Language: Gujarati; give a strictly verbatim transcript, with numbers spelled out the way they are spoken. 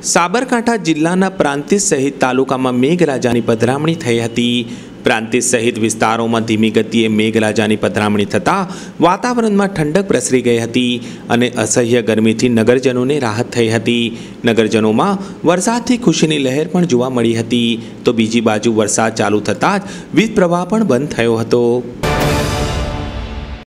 સાબરકાંઠા જિલ્લાના પ્રાંતિજ સહિત તાલુકામાં મેઘરાજાની પધરામણી થઈ હતી। પ્રાંતિજ સહિત વિસ્તારોમાં ધીમી ગતિએ મેઘરાજાની પધરામણી થતાં વાતાવરણમાં ઠંડક પ્રસરી ગઈ હતી અને અસહ્ય ગરમીથી નગરજનોને રાહત થઈ હતી। નગરજનોમાં વરસાદથી ખુશીની લહેર પણ જોવા મળી હતી, તો બીજી બાજુ વરસાદ ચાલુ થતાં જ વીજ પ્રવાહ પણ બંધ થયો હતો।